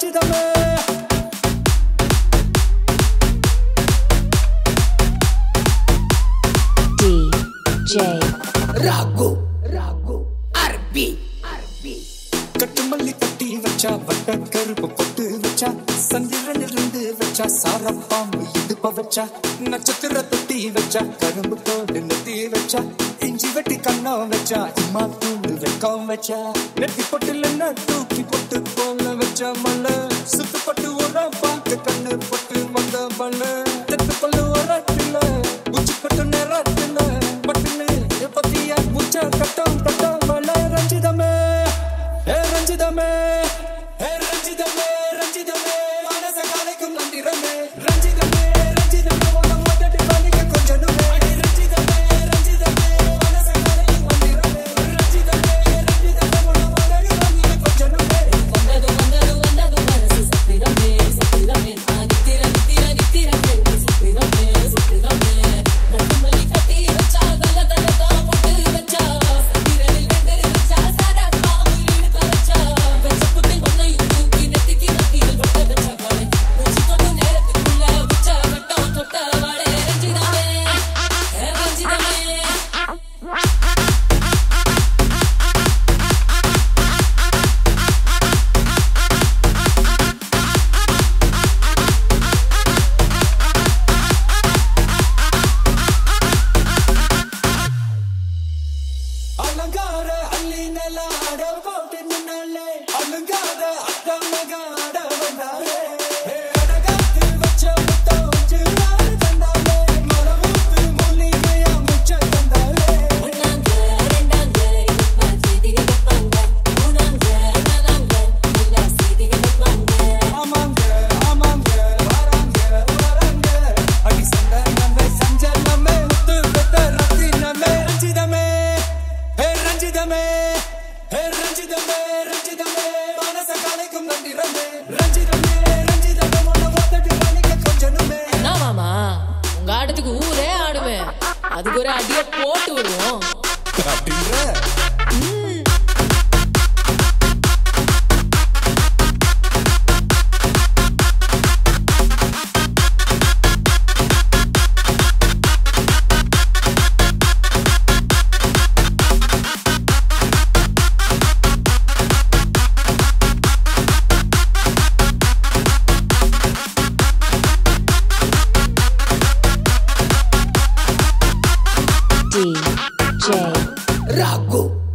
ரஞ்சிதமே DJ Rahu அரபி கட்டுமல்லி கட்டி வச்சா வட்ட கருப்பு பொட்டு வச்சா சந்திரன் இருந்து வச்சா சாரப்பாம்பு இடுப்ப வச்சா நட்சத்திர தொட்டி வச்சா கரும்பு தோடு நெத்தி வச்சா இஞ்சி வெட்டி கண்ணம் வச்சா இம்மா தூள் வெக்கம் வச்சா நெத்தி பொட்டுல தூக்கி பொட்டு போல வச்சா மல்ல சுத்துப்பட்டு ஒரு பாக்கு கண்ணு பொட்டு வந்த மல்ல தெத்து பல்லு வரட்டில உச்சி கட்டு நேரத்தில பட்டுன்னு பத்தியா முச்ச கட்டம் மல்ல ரஞ்சிதமே ரஞ்சிதமே ரஞ்சிதமே ரஞ்சிதமே மனச காலைக்கும் நந்திரமே ரஞ்சிதமே ரஞ்சிதமே உன்னை மொத்தட்டி பாலிக்க கொஞ்சனுமே ரஞ்சிதமே ரஞ்சிதமே மனச காலைக்கும் நந்திரமே ரஞ்சிதமே ரஞ்சிதமே உன்னை மொத்தட்டி பாலிக்க கொஞ்சனுமே வந்தது மனசு சத்திரமே சத்திரமே நித்திரமே சத்திரமே ரத்துமல்லி கட்டி வச்சா கலகலகா போட்டு வச்சா சத்திரனில் வெந்து வச்சா சாரா பாம்பு இடுப்ப வச்சா வெச்சப்புட்டில் ஒன்னை தூக்கி நெத்திக்கு நத்தியில் வட்ட வச்சா காலை வச்சு கொண்டு நேரத்துக்குள்ள வச்சா கட்டம் தொட்ட வாழே ரஞ்சிதமே ரஞ்சிதமே அலங்கார அள்ளி நல்லாட போட்டு நின்னாலே அலங்கார அட்டமகாட வந்தாலே அடகாத்து வச்ச முத்தம் ஜில்லாறு தந்தாலே மரமுத்து மூலிகையா முச்ச தந்தாலே ஒன்னாங்க ரெண்டாங்க இப்ப செய்திக வைப்பாங்க மூணாங்க நாலாங்க எல்லா செய்திக வைப்பாங்க ஆமாங்க ஆமாங்க வராங்க அடி சந்தனமே சஞ்சலமே முத்து பெத்த ரத்தினமே ரஞ்சிதமே ரஞ்சிதமே ரஞ்சிதமே ரஞ்சிதமே மனச காலைக்கும் நந்திரமே ரஞ்சிதமே ரஞ்சிதமே உன்னை மொத்தட்டி பாலிக்க கொஞ்சனுமே என்ன மாமா உங்க ஆட்டத்துக்கு ஊரே ஆடுமே அதுக்கு ஒரு அடியை போட்டு விடுவோம் அப்படின்ற DJ ராகு